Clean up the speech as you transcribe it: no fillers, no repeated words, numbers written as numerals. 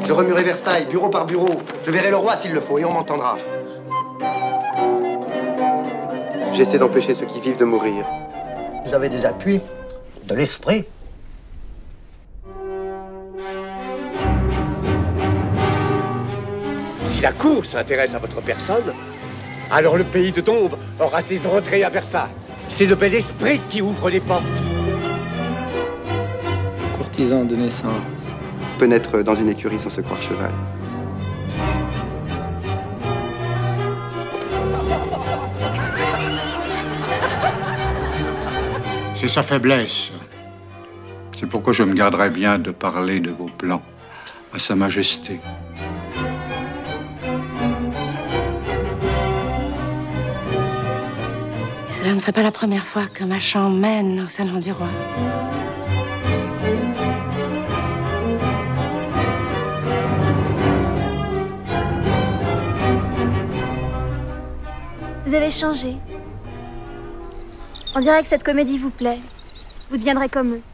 Je remuerai Versailles, bureau par bureau. Je verrai le roi s'il le faut, et on m'entendra. J'essaie d'empêcher ceux qui vivent de mourir. Vous avez des appuis de l'esprit. Si la cour s'intéresse à votre personne, alors le pays de Dombes aura ses entrées à Versailles. C'est le bel esprit qui ouvre les portes. Courtisan de naissance. Peut naître dans une écurie sans se croire cheval. C'est sa faiblesse. C'est pourquoi je me garderais bien de parler de vos plans à Sa Majesté. Cela ne serait pas la première fois qu'un marchand mène au salon du roi. Vous avez changé. On dirait que cette comédie vous plaît. Vous deviendrez comme eux.